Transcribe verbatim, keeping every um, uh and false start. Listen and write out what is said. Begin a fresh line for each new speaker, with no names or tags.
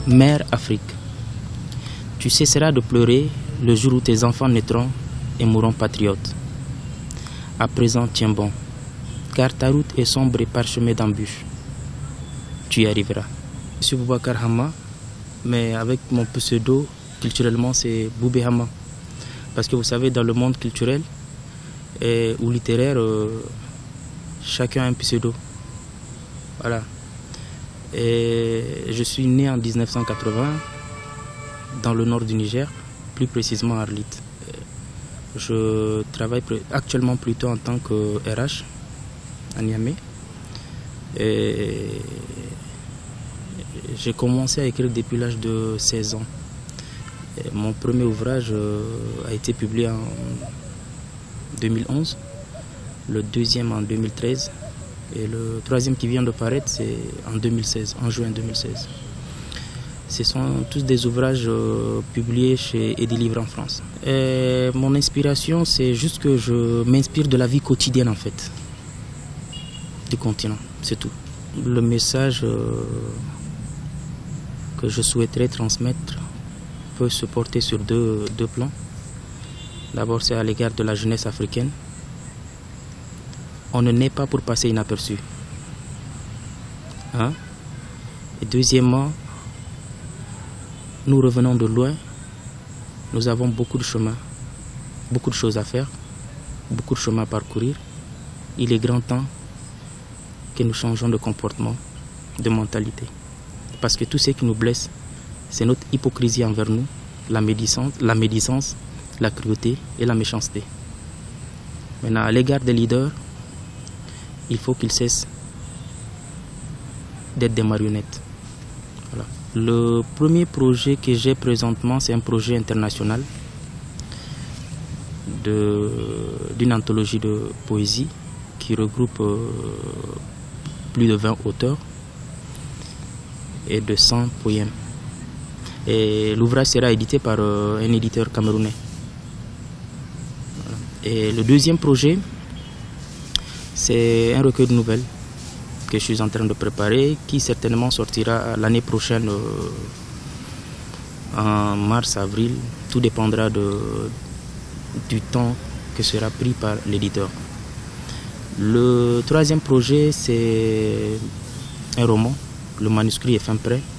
Mère Afrique, tu cesseras de pleurer le jour où tes enfants naîtront et mourront patriotes. À présent, tiens bon, car ta route est sombre et parsemée d'embûches. Tu y arriveras. Je suis Boubacar Hama, mais avec mon pseudo, culturellement, c'est Boubé Hama. Parce que vous savez, dans le monde culturel et, ou littéraire, euh, chacun a un pseudo. Voilà. Et je suis né en mille neuf cent quatre-vingts dans le nord du Niger, plus précisément à Arlit. Je travaille actuellement plutôt en tant que R H à Niamey. Et j'ai commencé à écrire depuis l'âge de seize ans. Et mon premier ouvrage a été publié en deux mille onze, le deuxième en deux mille treize et le troisième qui vient de paraître c'est en deux mille seize, en juin deux mille seize. Ce sont tous des ouvrages euh, publiés chez Edilivre en France. Et mon inspiration, c'est juste que je m'inspire de la vie quotidienne en fait, du continent, c'est tout. Le message euh, que je souhaiterais transmettre peut se porter sur deux, deux plans. D'abord, c'est à l'égard de la jeunesse africaine. On ne naît pas pour passer inaperçu. Hein? Et deuxièmement, nous revenons de loin, nous avons beaucoup de chemin, beaucoup de choses à faire, beaucoup de chemin à parcourir. Il est grand temps que nous changeons de comportement, de mentalité. Parce que tout ce qui nous blesse, c'est notre hypocrisie envers nous, la médisance, la médisance, la cruauté et la méchanceté. Maintenant, à l'égard des leaders, il faut qu'ils cessent d'être des marionnettes. Voilà. Le premier projet que j'ai présentement, c'est un projet international d'une anthologie de poésie qui regroupe euh, plus de vingt auteurs et de cent poèmes. Et l'ouvrage sera édité par euh, un éditeur camerounais. Voilà. Et le deuxième projet, c'est un recueil de nouvelles que je suis en train de préparer, qui certainement sortira l'année prochaine, euh, en mars, avril. Tout dépendra de, du temps que sera pris par l'éditeur. Le troisième projet, c'est un roman. Le manuscrit est fin prêt.